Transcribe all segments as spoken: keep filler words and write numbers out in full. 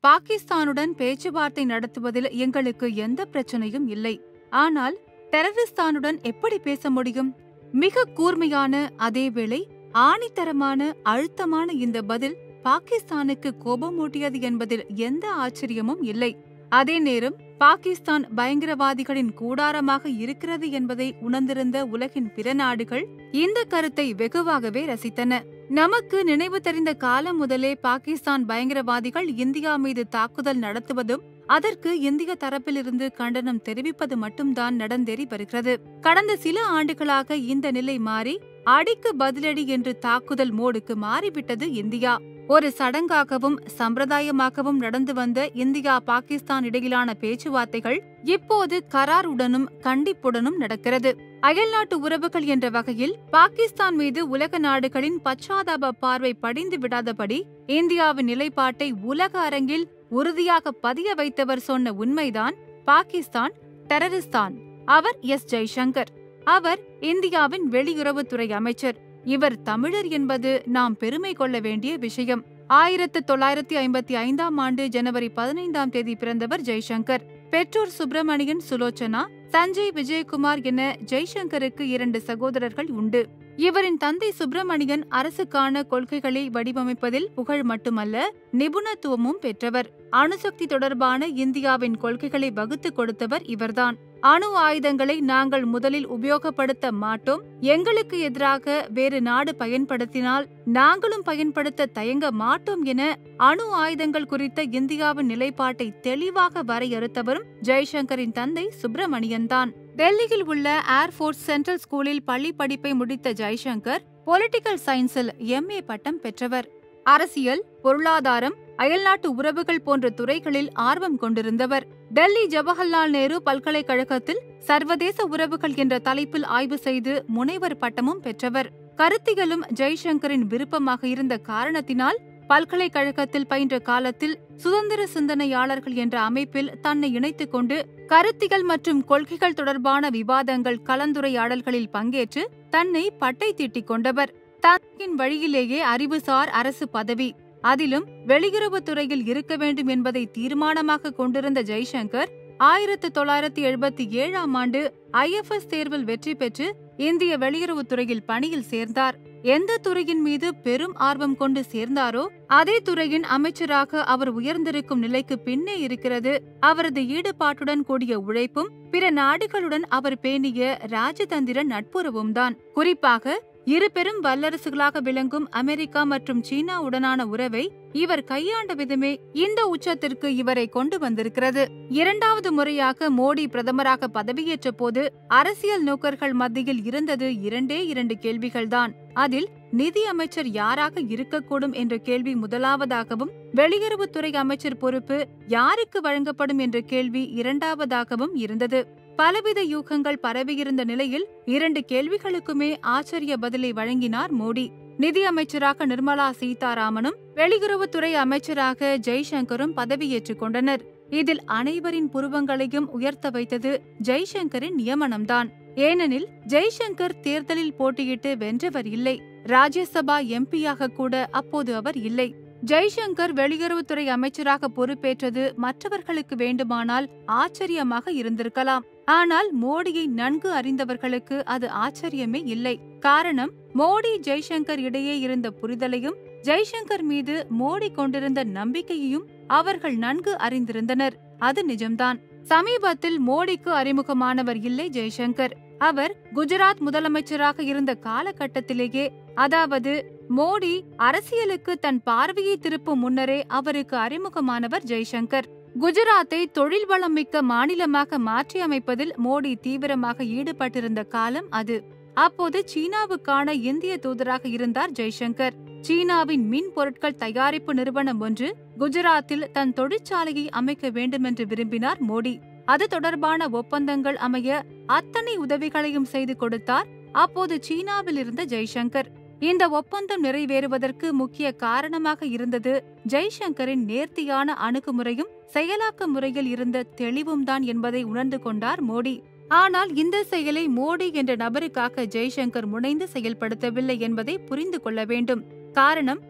பாகிஸ்தானுடன் பேச்சுவார்த்தை நடத்துவதில் எங்களுக்கு எந்த பிரச்சனையும் இல்லை. ஆனால் டெரரிஸ்தானுடன் எப்படி பேச முடியும்? மிக கூர்மையான, அதேவேளை ஆணித்தரமான, அழுத்தமான இந்த பதில் பாகிஸ்தானுக்கு கோபமூட்டியது என்பதில் எந்த ஆச்சரியமும் இல்லை. அதே நேரம் பாகிஸ்தான் பயங்கரவாதிகளின் கூடாரமாக இருக்கிறது என்பதை உணர்ந்திருந்த உலகின் பிற நாடுகள் இந்த கருத்தை வெகுவாகவே ரசித்தன. நமக்கு நினைவு தெரிந்த காலம் முதலே பாகிஸ்தான் பயங்கரவாதிகள் இந்தியா மீது தாக்குதல் நடத்துவதும் அதற்கு இந்திய தரப்பிலிருந்து கண்டனம் தெரிவிப்பது மட்டும்தான் நடந்தேறி வருகிறது. கடந்த சில ஆண்டுகளாக இந்த நிலை மாறி அடிக்கு பதிலடி என்று தாக்குதல் மோடுக்கு மாறிவிட்டது இந்தியா. ஒரு சடங்காகவும் சம்பிரதாயமாகவும் நடந்து வந்த இந்தியா பாகிஸ்தான் இடையிலான பேச்சுவார்த்தைகள் இப்போது கராருடனும் கண்டிப்புடனும் நடக்கிறது. அயல்நாட்டு உறவுகள் என்ற வகையில் பாகிஸ்தான் மீது உலக நாடுகளின் பச்சாதாப பார்வை படிந்து விடாதபடி இந்தியாவின் நிலைப்பாட்டை உலக அரங்கில் உறுதியாக பதிய வைத்தவர் சொன்ன உண்மைதான் பாகிஸ்தான் டெரரிஸ்தான். அவர் எஸ் ஜெய்சங்கர். அவர் இந்தியாவின் வெளியுறவுத்துறை அமைச்சர். இவர் தமிழர் என்பது நாம் பெருமை கொள்ள வேண்டிய விஷயம். ஆயிரத்து தொள்ளாயிரத்தி ஐம்பத்தி ஐந்தாம் ஆண்டு ஜனவரி பதினைந்தாம் தேதி பிறந்தவர் ஜெய்சங்கர். பெற்றோர் சுப்பிரமணியன், சுலோச்சனா. சஞ்சய் விஜயகுமார் என ஜெய்சங்கருக்கு இரண்டு சகோதரர்கள் உண்டு. இவரின் தந்தை சுப்பிரமணியன் அரசுக்கான கொள்கைகளை வடிவமைப்பதில் புகழ் மட்டுமல்ல, நிபுணத்துவமும் பெற்றவர். அணுசக்தி தொடர்பான இந்தியாவின் கொள்கைகளை வகுத்து கொடுத்தவர் இவர்தான். அணு ஆயுதங்களை நாங்கள் முதலில் உபயோகப்படுத்த மாட்டோம், எங்களுக்கு எதிராக வேறு நாடு பயன்படுத்தினால் நாங்களும் பயன்படுத்த தயங்க மாட்டோம் என அணு ஆயுதங்கள் குறித்த இந்தியாவின் நிலைப்பாட்டை தெளிவாக வரையறுத்தவரும் ஜெய்சங்கரின் தந்தை சுப்பிரமணியன்தான். டெல்லியில் உள்ள ஏர்போர்ஸ் சென்ட்ரல் ஸ்கூலில் பள்ளி படிப்பை முடித்த ஜெய்சங்கர் பொலிட்டிக்கல் சயின்ஸில் எம் ஏ பட்டம் பெற்றவர். அரசியல், பொருளாதாரம், அயல்நாட்டு உறவுகள் போன்ற துறைகளில் ஆர்வம் கொண்டிருந்தவர். டெல்லி ஜவஹர்லால் நேரு பல்கலைக்கழகத்தில் சர்வதேச உறவுகள் என்ற தலைப்பில் ஆய்வு செய்து முனைவர் பட்டமும் பெற்றவர். கருத்தியலும் ஜெய்சங்கரின் விருப்பமாக இருந்த காரணத்தினால் பல்கலைக்கழகத்தில் பயின்ற காலத்தில் சுதந்திர சிந்தனையாளர்கள் என்ற அமைப்பில் தன்னை இணைத்துக் கொண்டு கருத்தியல் மற்றும் கொள்கைகள் தொடர்பான விவாதங்கள், கலந்துரையாடல்களில் பங்கேற்று தன்னை பட்டை தீட்டிக் கொண்டவர். தந்தையின் வழியிலேயே அறிவுசார் அரசு பதவி, அதிலும் வெளியுறவுத்துறையில் இருக்க வேண்டும் என்பதை தீர்மானமாக கொண்டிருந்த ஜெய்சங்கர் ஆயிரத்து தொள்ளாயிரத்தி எழுபத்தி ஏழாம் ஆண்டு ஐ எஃப் எஸ் தேர்வில் வெற்றி பெற்று இந்திய வெளியுறவுத்துறையில் பணியில் சேர்ந்தார். எந்த துறையின் மீது பெரும் ஆர்வம் கொண்டு சேர்ந்தாரோ அதே துறையின் அமைச்சராக அவர் உயர்ந்திருக்கும் நிலைக்கு பின்னே இருக்கிறது அவரது ஈடுபாட்டுடன் கூடிய உழைப்பும் பிற நாடுகளுடன் அவர் பேணிய ராஜதந்திர நட்புறவும் தான். குறிப்பாக இரு பெரும் வல்லரசுகளாக விளங்கும் அமெரிக்கா மற்றும் சீனாவுடனான உறவை இவர் கையாண்ட விதமே இந்த உச்சத்திற்கு இவரை கொண்டு வந்திருக்கிறது. இரண்டாவது முறையாக மோடி பிரதமராக பதவியேற்ற போது அரசியல் நோக்கர்கள் மத்தியில் இருந்தது இரண்டே இரண்டு கேள்விகள்தான். அதில் நிதி அமைச்சர் யாராக இருக்கக்கூடும் என்ற கேள்வி முதலாவதாகவும், வெளியுறவுத்துறை அமைச்சர் பொறுப்பு யாருக்கு வழங்கப்படும் என்ற கேள்வி இரண்டாவதாகவும் இருந்தது. பலவித யூகங்கள் பரவியிருந்த நிலையில் இரண்டு கேள்விகளுக்குமே ஆச்சரிய பதிலை வழங்கினார் மோடி. நிதியமைச்சராக நிர்மலா சீதாராமனும் வெளியுறவுத்துறை அமைச்சராக ஜெய்சங்கரும் பதவியேற்றுக் கொண்டனர். இதில் அனைவரின் புருவங்களையும் உயர்த்த வைத்தது ஜெய்சங்கரின் நியமனம்தான். ஏனெனில் ஜெய்சங்கர் தேர்தலில் போட்டியிட்டு வென்றவர் இல்லை, ராஜ்யசபா எம்பியாக கூட அப்போது அவர் இல்லை. ஜெய்சங்கர் வெளியுறவுத்துறை அமைச்சராக பொறுப்பேற்றது மற்றவர்களுக்கு வேண்டுமானால் ஆச்சரியமாக இருந்திருக்கலாம். ஆனால் மோடியை நன்கு அறிந்தவர்களுக்கு அது ஆச்சரியமே இல்லை. காரணம், மோடி ஜெய்சங்கர் இடையே இருந்த புரிதலையும் ஜெய்சங்கர் மீது மோடி கொண்டிருந்த நம்பிக்கையையும் அவர்கள் நன்கு அறிந்திருந்தனர். அது நிஜம்தான். சமீபத்தில் மோடிக்கு அறிமுகமானவர் இல்லை ஜெய்சங்கர். அவர் குஜராத் முதலமைச்சராக இருந்த காலகட்டத்திலேயே, அதாவது மோடி அரசியலுக்கு தன் பார்வையை திருப்பும் முன்னரே அவருக்கு அறிமுகமானவர் ஜெய்சங்கர். குஜராத்தை தொழில் வளம் மிக்க மாநிலமாக மாற்றி அமைப்பதில் மோடி தீவிரமாக ஈடுபட்டிருந்த காலம் அது. அப்போது சீனாவுக்கான இந்திய தூதராக இருந்தார் ஜெய்சங்கர். சீனாவின் மின் பொருட்கள் தயாரிப்பு நிறுவனம் ஒன்று குஜராத்தில் தன் தொழிற்சாலையை அமைக்க வேண்டுமென்று விரும்பினார் மோடி. அது தொடர்பான ஒப்பந்தங்கள் அமைய அத்தனை உதவிகளையும் செய்து கொடுத்தார் அப்போது சீனாவில் இருந்த ஜெய்சங்கர். இந்த ஒப்பந்தம் நிறைவேறுவதற்கு முக்கிய காரணமாக இருந்தது ஜெய்சங்கரின் நேர்த்தியான அணுகுமுறையும் செயலாக்க முறையில் இருந்த தெளிவும் தான் என்பதை உணர்ந்து கொண்டார் மோடி. ஆனால் இந்த செயலை மோடி என்ற நபருக்காக ஜெய்சங்கர் முனைந்து செயல்படுத்தவில்லை என்பதை புரிந்து கொள்ள வேண்டும். காரணம்,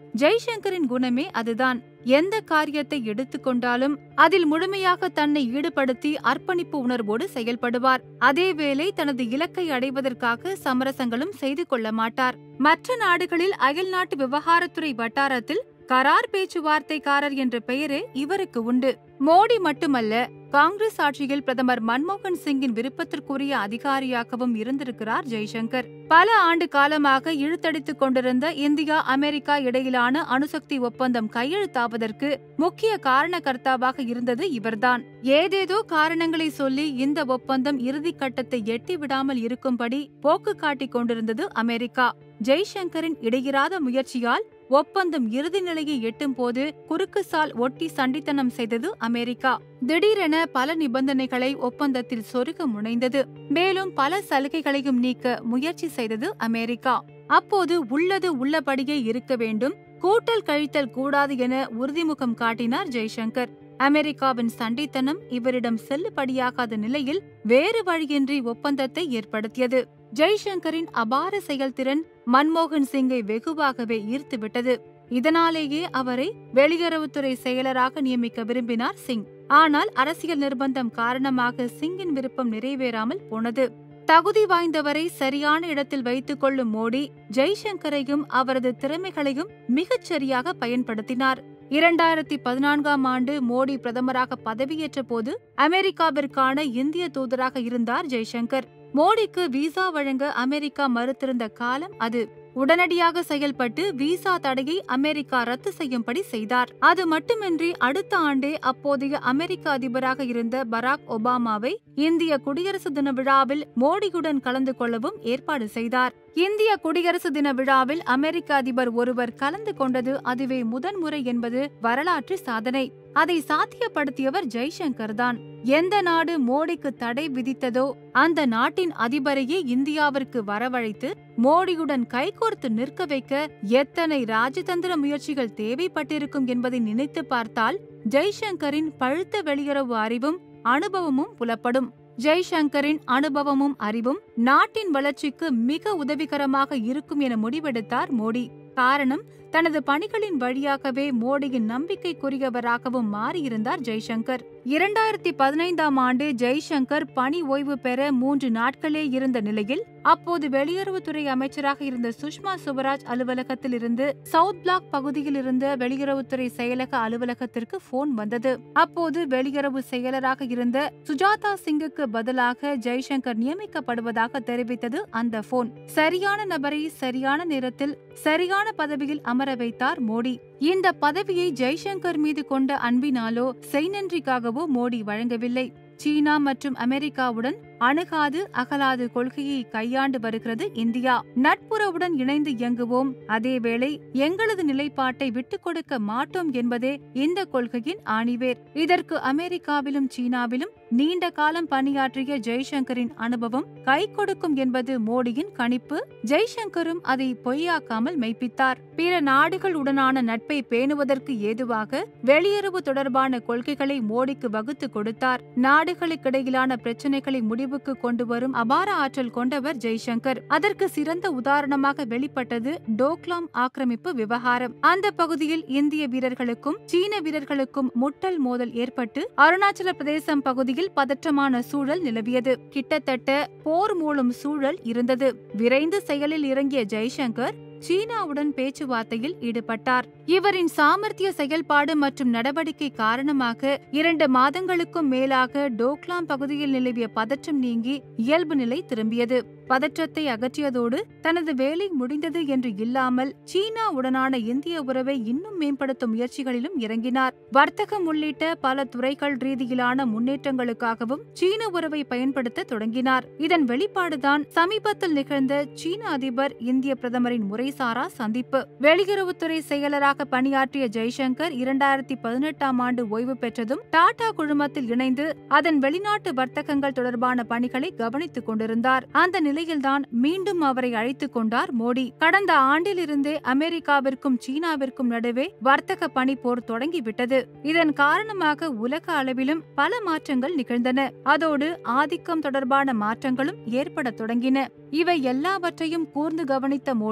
ஜெய்சங்கரின் குணமே அதுதான். எந்த காரியத்தை எடுத்துக்கொண்டாலும் அதில் முழுமையாக தன்னை ஈடுபடுத்தி அர்ப்பணிப்பு உணர்வோடு செயல்படுவார். அதேவேளை தனது இலக்கை அடைவதற்காக சமரசங்களும் செய்து கொள்ள மாட்டார். மற்ற நாடுகளில் அயல்நாட்டு விவகாரத்துறை வட்டாரத்தில் கரார் பேச்சுவார்த்தைக்காரர் என்ற பெயரே இவருக்கு உண்டு. மோடி மட்டுமல்ல, காங்கிரஸ் ஆட்சியில் பிரதமர் மன்மோகன் சிங்கின் விருப்பத்திற்குரிய அதிகாரியாகவும் இருந்திருக்கிறார் ஜெய்சங்கர். பல ஆண்டு காலமாக இழுத்தடித்துக் கொண்டிருந்த இந்தியா அமெரிக்கா இடையிலான அணுசக்தி ஒப்பந்தம் கையெழுத்தாவதற்கு முக்கிய காரணகர்த்தாவாக இருந்தது இவர்தான். ஏதேதோ காரணங்களை சொல்லி இந்த ஒப்பந்தம் இறுதி கட்டத்தை எட்டி விடாமல் இருக்கும்படி போக்கு காட்டிக் கொண்டிருந்தது அமெரிக்கா. ஜெய்சங்கரின் இடையிறாத முயற்சியால் ஒப்பந்தம் இறுதி நிலையை எட்டும் போது குறுக்கு சால் ஒட்டி சண்டித்தனம் செய்தது அமெரிக்கா. திடீரென பல நிபந்தனைகளை ஒப்பந்தத்தில் சொருக முனைந்தது. மேலும் பல சலுகைகளையும் நீக்க முயற்சி செய்தது அமெரிக்கா. அப்போது உள்ளது உள்ளபடியே இருக்க வேண்டும், கூட்டல் கழித்தல் கூடாது என உறுதிமுகம் காட்டினார் ஜெய்சங்கர். அமெரிக்காவின் சண்டித்தனம் இவரிடம் செல்லுபடியாகாத நிலையில் வேறு வழியின்றி ஒப்பந்தத்தை ஏற்படுத்தியது. ஜெய்சங்கரின் அபார செயல்திறன் மன்மோகன் சிங்கை வெகுவாகவே ஈர்த்துவிட்டது. இதனாலேயே அவரை வெளியுறவுத்துறை செயலராக நியமிக்க விரும்பினார் சிங். ஆனால் அரசியல் நிர்பந்தம் காரணமாக சிங்கின் விருப்பம் நிறைவேறாமல் போனது. தகுதி வாய்ந்தவரை சரியான இடத்தில் வைத்துக் கொள்ளும் மோடி ஜெய்சங்கரையும் அவரது திறமைகளையும் மிகச் சரியாக பயன்படுத்தினார். இரண்டாயிரத்தி பதினான்காம் ஆண்டு மோடி பிரதமராக பதவியேற்ற போது அமெரிக்காவிற்கான இந்திய தூதராக இருந்தார் ஜெய்சங்கர். மோடிக்கு விசா வழங்க அமெரிக்கா மறுத்திருந்த காலம் அது. உடனடியாக செயல்பட்டு விசா தடையை அமெரிக்கா ரத்து செய்யும்படி செய்தார். அது மட்டுமின்றி அடுத்த ஆண்டே அப்போதைய அமெரிக்க அதிபராக இருந்த பராக் ஒபாமாவை இந்திய குடியரசு தின விழாவில் மோடியுடன் கலந்து கொள்ளவும் ஏற்பாடு செய்தார். இந்திய குடியரசு தின விழாவில் அமெரிக்க அதிபர் ஒருவர் கலந்து கொண்டது அதுவே முதன்முறை என்பது வரலாற்று சாதனை. அதை சாத்தியப்படுத்தியவர் ஜெய்சங்கர் தான். எந்த நாடு மோடிக்கு தடை விதித்ததோ அந்த நாட்டின் அதிபரையே இந்தியாவிற்கு வரவழைத்து மோடியுடன் கைகோர்த்து நிற்க வைக்க எத்தனை ராஜதந்திர முயற்சிகள் தேவைப்பட்டிருக்கும் என்பதை நினைத்து பார்த்தால் ஜெய்சங்கரின் பழுத்த வெளியுறவு அறிவும் அனுபவமும் புலப்படும். ஜெய்சங்கரின் அனுபவமும் அறிவும் நாட்டின் வளர்ச்சிக்கு மிக உதவிகரமாக இருக்கும் என முடிவெடுத்தார் மோடி. காரணம், தனது பணிகளின் வழியாகவே மோடியின் நம்பிக்கைக்குரியவராகவும் மாறியிருந்தார் ஜெய்சங்கர். இரண்டாயிரத்தி பதினைந்தாம் ஆண்டு ஜெய்சங்கர் பணி ஓய்வு பெற மூன்று நாட்களே இருந்த நிலையில் அப்போது வெளியுறவுத்துறை அமைச்சராக இருந்த சுஷ்மா சுவராஜ் அலுவலகத்தில் இருந்து சவுத் பிளாக் பகுதியில் இருந்த வெளியுறவுத்துறை செயலக அலுவலகத்திற்கு போன் வந்தது. அப்போது வெளியுறவு செயலராக இருந்த சுஜாதா சிங்குக்கு பதிலாக ஜெய்சங்கர் நியமிக்கப்படுவதாக தெரிவித்தது அந்த போன். சரியான நபரை சரியான நேரத்தில் சரியான பதவியில் அமர வைத்தார் மோடி. இந்த பதவியை ஜெய்சங்கர் மீது கொண்ட அன்பினாலோ செய்நன்றிக்காகவோ மோடி வழங்கவில்லை. சீனா மற்றும் அமெரிக்காவுடன் அணுகாது அகலாது கொள்கையை கையாண்டு வருகிறது இந்தியா. நட்புறவுடன் இணைந்து இயங்குவோம், அதேவேளை எங்களது நிலைப்பாட்டை விட்டுக் கொடுக்க மாட்டோம் என்பதே இந்த கொள்கையின் ஆணிவேர். இதற்கு அமெரிக்காவிலும் சீனாவிலும் நீண்ட காலம் பணியாற்றிய ஜெய்சங்கரின் அனுபவம் கை கொடுக்கும் என்பது மோடியின் கணிப்பு. ஜெய்சங்கரும் அதை பொய்யாக்காமல் மெய்ப்பித்தார். பிற நாடுகளுடனான நட்பை பேணுவதற்கு ஏதுவாக வெளியுறவு தொடர்பான கொள்கைகளை மோடிக்கு வகுத்து கொடுத்தார். நாடுகளுக்கிடையிலான பிரச்சினைகளை முடிவுக்கு கொண்டு வரும் அபார ஆற்றல் கொண்டவர் ஜெய்சங்கர். அதற்கு சிறந்த உதாரணமாக வெளிப்பட்டது டோக்லாம் ஆக்கிரமிப்பு விவகாரம். அந்த பகுதியில் இந்திய வீரர்களுக்கும் சீன வீரர்களுக்கும் முட்டல் மோதல் ஏற்பட்டு அருணாச்சல பிரதேசம் பகுதியில் பதற்றமான சூழல் நிலவியது. கிட்டத்தட்ட போர் மூலம் சூழல் இருந்தது. விரைந்து செயலில் இறங்கிய ஜெய்சங்கர் சீனாவுடன் பேச்சுவார்த்தையில் ஈடுபட்டார். இவரின் சாமர்த்திய செயல்பாடு மற்றும் நடவடிக்கை காரணமாக இரண்டு மாதங்களுக்கும் மேலாக டோக்லாம் பகுதியில் நிலவிய பதற்றம் நீங்கி இயல்பு நிலை திரும்பியது. பதற்றத்தை அகற்றியதோடு தனது வேலை முடிந்தது என்று இல்லாமல் சீனாவுடனான இந்திய உறவை இன்னும் மேம்படுத்தும் முயற்சிகளிலும் இறங்கினார். வர்த்தகம் உள்ளிட்ட பல துறைகள் ரீதியிலான முன்னேற்றங்களுக்காகவும் சீன உறவை பயன்படுத்த தொடங்கினார். இதன் வெளிப்பாடுதான் சமீபத்தில் நிகழ்ந்த சீன அதிபர் இந்திய பிரதமரின் முறைசாரா சந்திப்பு. வெளியுறவுத்துறை செயலராக பணியாற்றிய ஜெய்சங்கர் இரண்டாயிரத்தி பதினெட்டாம் ஆண்டு ஓய்வு பெற்றதும் டாடா குழுமத்தில் இணைந்து அதன் வெளிநாட்டு வர்த்தகங்கள் தொடர்பான பணிகளை கவனித்துக் கொண்டிருந்தார். அந்த நிலையில்தான் மீண்டும் அவரை அழைத்துக் கொண்டார் மோடி. கடந்த ஆண்டிலிருந்தே அமெரிக்காவிற்கும் சீனாவிற்கும் நடுவே வர்த்தக பனிப்போர் தொடங்கிவிட்டது. இதன் காரணமாக உலக அளவிலும் பல மாற்றங்கள் நிகழ்ந்தன. அதோடு ஆதிக்கம் தொடர்பான மாற்றங்களும் ஏற்பட தொடங்கின. இவை எல்லாவற்றையும் கூர்ந்து கவனித்த மோடி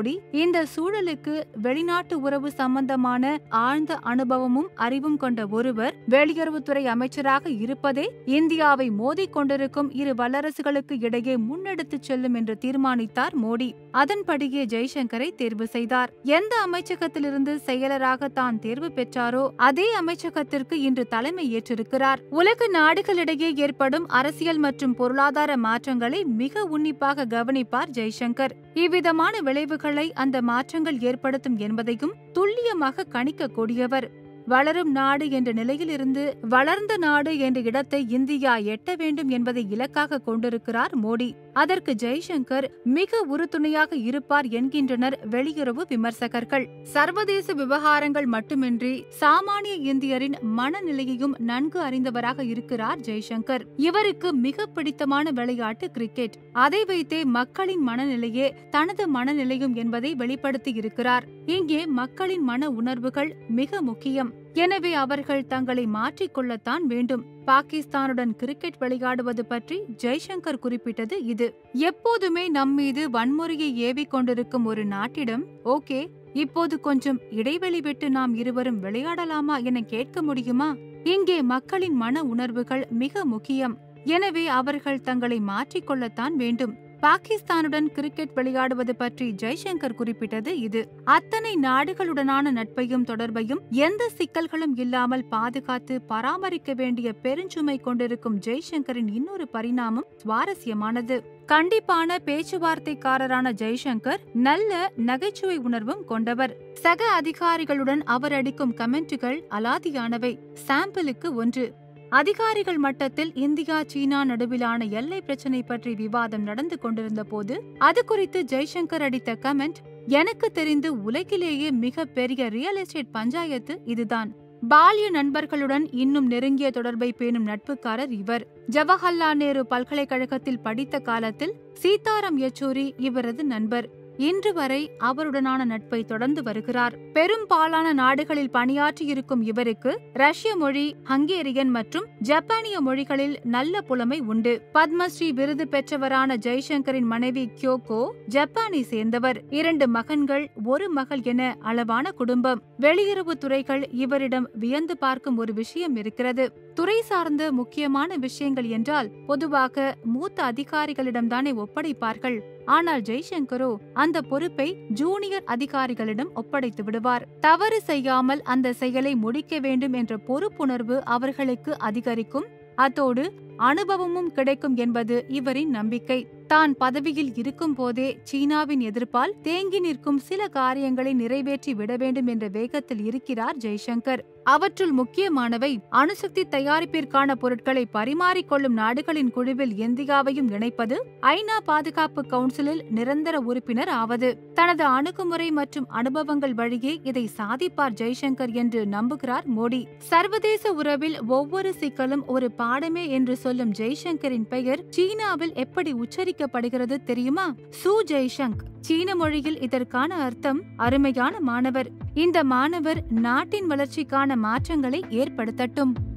இந்த சூழலுக்கு வெளிநாட்டு உறவு சம்பந்தமான ஆழ்ந்த அனுபவமும் அறிவும் கொண்ட ஒருவர் வெளியுறவுத்துறை அமைச்சராக இருப்பதே இந்தியாவை மோதிக் கொண்டிருக்கும் இரு வல்லரசுகளுக்கு இடையே முன்னெடுத்துச் செல்லும் என்று தீர்மானித்தார் மோடி. அதன்படியே ஜெய்சங்கரை தேர்வு செய்தார். எந்த அமைச்சகத்திலிருந்து செயலராக தான் தேர்வு பெற்றாரோ அதே அமைச்சகத்திற்கு இன்று தலைமை ஏற்றிருக்கிறார். உலக நாடுகளிடையே ஏற்படும் அரசியல் மற்றும் பொருளாதார மாற்றங்களை மிக உன்னிப்பாக கவனிப்பார் ஜெய்சங்கர். இவ்விதமான விளைவுகளை அந்த மாற்றங்கள் ஏற்படுத்தும் என்பதையும் துல்லியமாக கணிக்கக்கூடியவர். வளரும் நாடு என்ற நிலையிலிருந்து வளர்ந்த நாடு என்ற இடத்தை இந்தியா எட்ட வேண்டும் என்பதை இலக்காக கொண்டிருக்கிறார் மோடி. அதற்கு ஜெய்சங்கர் மிக உறுதுணையாக இருப்பார் என்கின்றனர் வெளியுறவு விமர்சகர்கள். சர்வதேச விவகாரங்கள் மட்டுமின்றி சாமானிய இந்தியரின் மனநிலையையும் நன்கு அறிந்தவராக இருக்கிறார் ஜெய்சங்கர். இவருக்கு மிக பிடித்தமான விளையாட்டு கிரிக்கெட். அதை வைத்தே மக்களின் மனநிலையே தனது மனநிலையும் என்பதை வெளிப்படுத்தி இருக்கிறார். இங்கே மக்களின் மன உணர்வுகள் மிக முக்கியம். எனவே அவர்கள் தங்களை மாற்றிக்கொள்ளத்தான் வேண்டும். பாகிஸ்தானுடன் கிரிக்கெட் விளையாடுவது பற்றி ஜெய்சங்கர் குறிப்பிட்டது இது. எப்போதுமே நம்மீது வன்முறையை ஏவிக் கொண்டிருக்கும் ஒரு நாட்டிடம் ஓகே, இப்போது கொஞ்சம் இடைவெளி விட்டு நாம் இருவரும் விளையாடலாமா என கேட்க முடியுமா? இங்கே மக்களின் மன உணர்வுகள் மிக முக்கியம். எனவே அவர்கள் தங்களை மாற்றிக்கொள்ளத்தான் வேண்டும். பாகிஸ்தானுடன் கிரிக்கெட் விளையாடுவது பற்றி ஜெய்சங்கர் குறிப்பிட்டது இது. அத்தனை நாடுகளுடனான நட்பையும் தொடர்பையும் எந்த சிக்கல்களும் இல்லாமல் பாதுகாத்து பராமரிக்க வேண்டிய பெருஞ்சுமை கொண்டிருக்கும் ஜெய்சங்கரின் இன்னொரு பரிணாமம் சுவாரஸ்யமானது. கண்டிப்பான பேச்சுவார்த்தைக்காரரான ஜெய்சங்கர் நல்ல நகைச்சுவை உணர்வும் கொண்டவர். சக அதிகாரிகளுடன் அவர் அடிக்கும் கமெண்ட்டுகள் அலாதியானவை. சாம்பிளுக்கு ஒன்று. அதிகாரிகள் மட்டத்தில் இந்தியா சீனா நடுவிலான எல்லை பிரச்சினை பற்றி விவாதம் நடந்து கொண்டிருந்த போது அது குறித்து ஜெய்சங்கர் அடித்த கமெண்ட், எனக்கு தெரிந்து உலகிலேயே மிக பெரிய ரியல் எஸ்டேட் பஞ்சாயத்து இதுதான். பால்ய நண்பர்களுடன் இன்னும் நெருங்கிய தொடர்பை பேணும் நட்புக்காரர் இவர். ஜவஹர்லால் நேரு பல்கலைக்கழகத்தில் படித்த காலத்தில் சீதாராம் யெச்சூரி இவரது நண்பர். இன்று வரை அவருடனான நட்பை தொடர்ந்து வருகிறார். பெரும்பாலான நாடுகளில் பணியாற்றியிருக்கும் இவருக்கு ரஷ்ய மொழி, ஹங்கேரியன் மற்றும் ஜப்பானிய மொழிகளில் நல்ல புலமை உண்டு. பத்மஸ்ரீ விருது பெற்றவரான ஜெய்சங்கரின் மனைவி கியோகோ ஜப்பானை சேர்ந்தவர். இரண்டு மகன்கள், ஒரு மகள் என அளவான குடும்பம். வெளியுறவு துறைகள் இவரிடம் வியந்து பார்க்கும் ஒரு விஷயம் இருக்கிறது. துறை சார்ந்த முக்கியமான விஷயங்கள் என்றால் பொதுவாக மூத்த அதிகாரிகளிடம்தானே ஒப்படைப்பார்கள். ஆனால் ஜெய்சங்கரோ அந்த பொறுப்பை ஜூனியர் அதிகாரிகளிடம் ஒப்படைத்து விடுவார். தவறு செய்யாமல் அந்த செயலை முடிக்க வேண்டும் என்ற பொறுப்புணர்வு அவர்களுக்கு அதிகரிக்கும். அத்தோடு அனுபவமும் கிடைக்கும் என்பது இவரின் நம்பிக்கை. தான் பதவியில் இருக்கும் போதே சீனாவின் எதிர்ப்பால் தேங்கி நிற்கும் சில காரியங்களை நிறைவேற்றி விட வேண்டும் என்ற வேகத்தில் இருக்கிறார் ஜெய்சங்கர். அவற்றுள் முக்கியமானவை அணுசக்தி தயாரிப்பிற்கான பொருட்களை பரிமாறிக்கொள்ளும் நாடுகளின் குழுவில் இந்தியாவையும் இணைப்பது, ஐநா பாதுகாப்பு கவுன்சிலில் நிரந்தர உறுப்பினர் ஆவது. தனது அணுகுமுறை மற்றும் அனுபவங்கள் வழியே இதை சாதிப்பார் ஜெய்சங்கர் என்று நம்புகிறார் மோடி. சர்வதேச உறவில் ஒவ்வொரு சிக்கலும் ஒரு பாடமே என்று சொல்லும் ஜெய்சங்கரின் பெயர் சீனாவில் எப்படி உச்சரிக்கப்படுகிறது தெரியுமா? சு ஜெய்சங்க். சீன மொழியில் இதற்கான அர்த்தம் அருமையான மாணவர். இந்த மாணவர் நாட்டின் வளர்ச்சிக்கான மாற்றங்களை ஏற்படுத்தட்டும்.